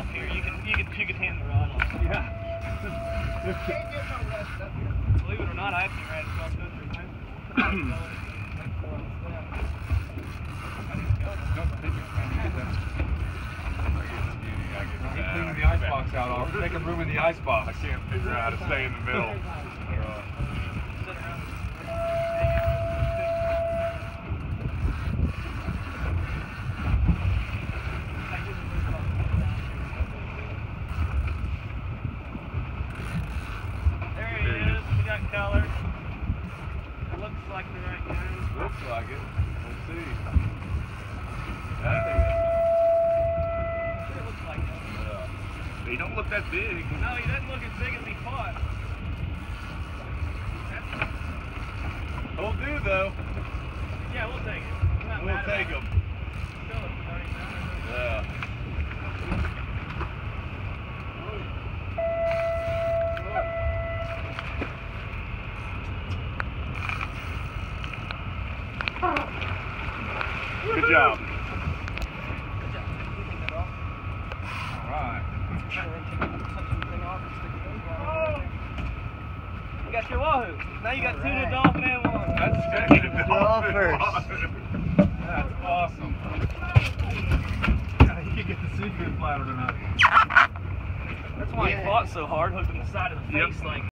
up here. You can hand the rod off. Yeah. You can't get no rest up here. Believe it or not, I actually ran across country. Clean the icebox out. I'll take a room in the icebox. I can't figure out how to stay in the middle. There he is. We got color. Looks like the right guy. Looks like it. Let's see. Sure looks like him. He don't look that big. No, he doesn't look as big as he fought. He'll do though. Yeah, we'll take it. We'll take him. Yeah. Good job. Alright. You got your Wahoo. Now you got tuna, dolphin, and one. That's second Golfers. That's awesome. You get the seafood platter tonight. That's why he fought so hard, hooked in the side of the face like